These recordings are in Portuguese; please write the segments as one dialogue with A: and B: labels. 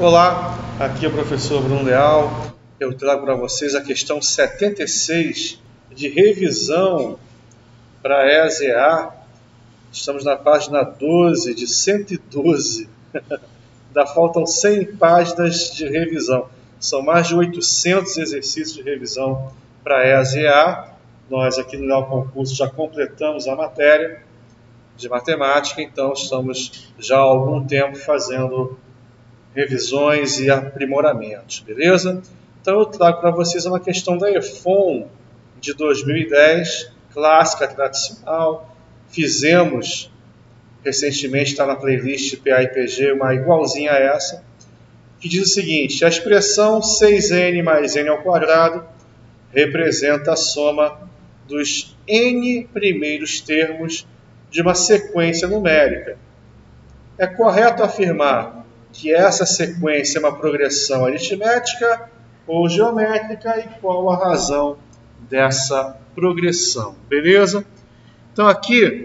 A: Olá, aqui é o professor Bruno Leal. Eu trago para vocês a questão 76 de revisão para EASE-A. Estamos na página 12 de 112. Ainda faltam 100 páginas de revisão. São mais de 800 exercícios de revisão para EASE-A. Nós aqui no Leal Concurso já completamos a matéria de matemática, então estamos já há algum tempo fazendo revisões e aprimoramentos, beleza? Então eu trago para vocês uma questão da EFON de 2010, clássica, tradicional. Fizemos recentemente, está na playlist PA e PG, uma igualzinha a essa, que diz o seguinte: a expressão 6n mais n ao quadrado representa a soma dos n primeiros termos de uma sequência numérica. É correto afirmar que essa sequência é uma progressão aritmética ou geométrica e qual a razão dessa progressão, beleza? Então aqui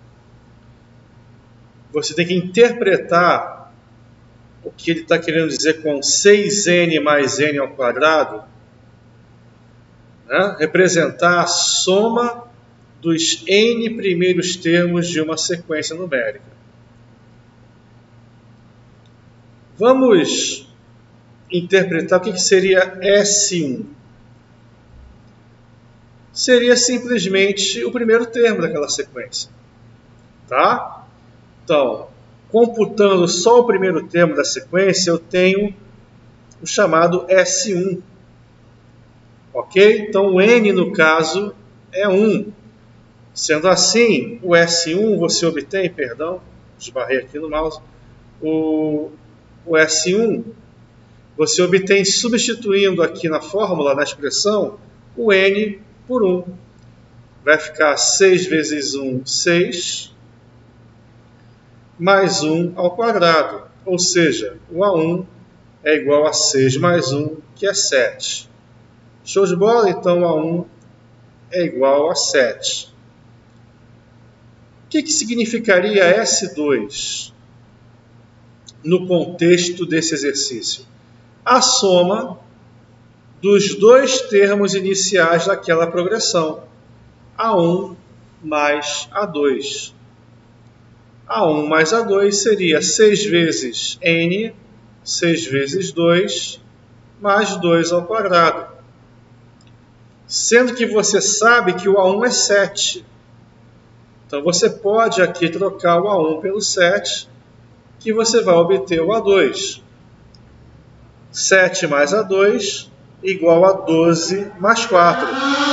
A: você tem que interpretar o que ele está querendo dizer com 6n mais n ao quadrado, né? Representar a soma dos n primeiros termos de uma sequência numérica. Vamos interpretar o que seria S1. Seria simplesmente o primeiro termo daquela sequência. Tá? Então, computando só o primeiro termo da sequência, eu tenho o chamado S1. Ok? Então, o n, no caso, é 1. Sendo assim, o S1 você obtém, esbarrei aqui no mouse, o S1 você obtém substituindo aqui na fórmula, na expressão, o n por 1. Vai ficar 6 vezes 1, 6, mais 1 ao quadrado. Ou seja, o A1 é igual a 6 mais 1, que é 7. Show de bola? Então, o A1 é igual a 7. O que significaria S2 no contexto desse exercício? A soma dos dois termos iniciais daquela progressão, A1 mais A2. A1 mais A2 seria 6 vezes n, 6 vezes 2, mais 2 ao quadrado. Sendo que você sabe que o A1 é 7. Então você pode aqui trocar o A1 pelo 7, que você vai obter o A2. 7 mais A2 igual a 12 mais 4.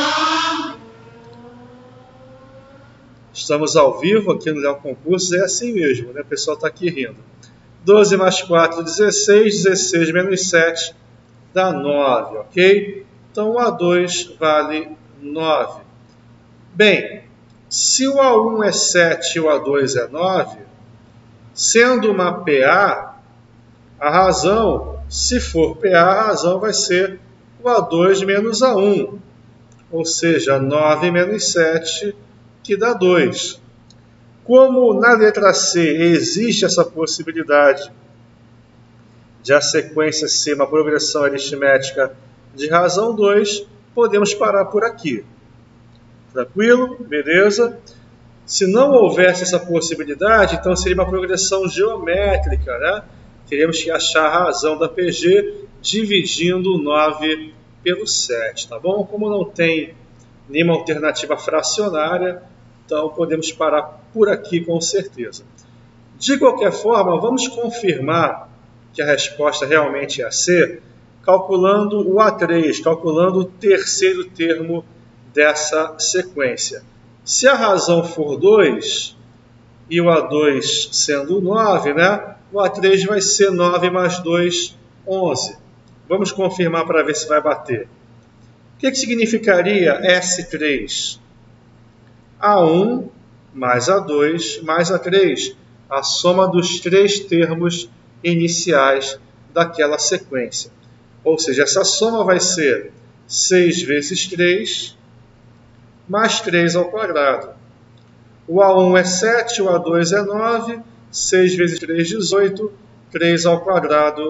A: Estamos ao vivo aqui no Leal Concurso, é assim mesmo, né? O pessoal está aqui rindo. 12 mais 4, 16, 16 menos 7 dá 9, ok? Então o A2 vale 9. Bem, se o A1 é 7 e o A2 é 9, sendo uma PA, a razão, se for PA, a razão vai ser o A2 menos A1, ou seja, 9 menos 7, que dá 2. Como na letra C existe essa possibilidade de a sequência ser uma progressão aritmética de razão 2, podemos parar por aqui. Tranquilo? Beleza? Se não houvesse essa possibilidade, então seria uma progressão geométrica, né? Teríamos que achar a razão da PG dividindo o 9 pelo 7, tá bom? Como não tem nenhuma alternativa fracionária, então podemos parar por aqui com certeza. De qualquer forma, vamos confirmar que a resposta realmente é a C, calculando o A3, calculando o terceiro termo dessa sequência. Se a razão for 2 e o A2 sendo 9, né? O A3 vai ser 9 mais 2, 11. Vamos confirmar para ver se vai bater. O que significaria S3? A1 mais A2 mais A3, a soma dos três termos iniciais daquela sequência. Ou seja, essa soma vai ser 6 vezes 3 mais 3 ao quadrado. O A1 é 7, o A2 é 9, 6 vezes 3, 18, 3 ao quadrado,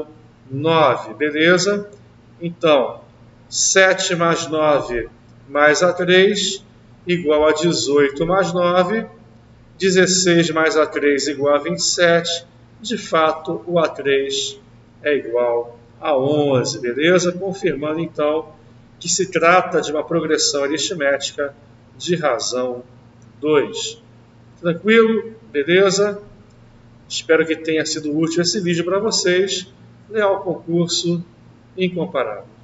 A: 9, beleza? Então, 7 mais 9 mais A3 igual a 18 mais 9, 16 mais A3 igual a 27, de fato o A3 é igual a 11, beleza? Confirmando então que se trata de uma progressão aritmética de razão 2. Tranquilo? Beleza? Espero que tenha sido útil esse vídeo para vocês. Leal Concurso Incomparável.